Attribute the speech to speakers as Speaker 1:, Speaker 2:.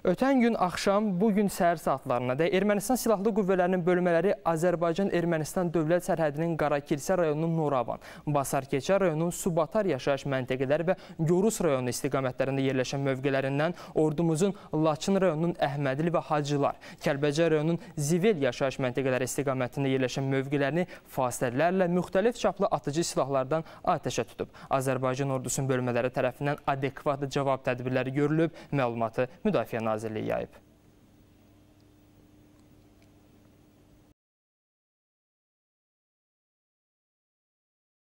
Speaker 1: Ötən gün axşam, bugün səhər saatlarına da Ermənistan Silahlı Qüvvələrinin bölmələri Azərbaycan-Ermənistan dövlət sərhədinin Qarakilsə rayonunun Noravan, Basarkeçər rayonunun Subatar yaşayış məntəqələri və Gorus rayonu istiqamətlərində yerləşən mövqələrindən ordumuzun Laçın rayonunun Əhmədli və Hacılar, Kəlbəcər rayonunun Zivel yaşayış məntəqələri istiqamətində yerləşən mövqələrini fasilələrlə müxtəlif çaplı atıcı silahlardan atəşə tutub. Azərbaycan ordusunun bölmələri tərəfindən adekvat cavab tədbirləri görülüb, məlumatı Müdafiə Nazirliyi yayıb.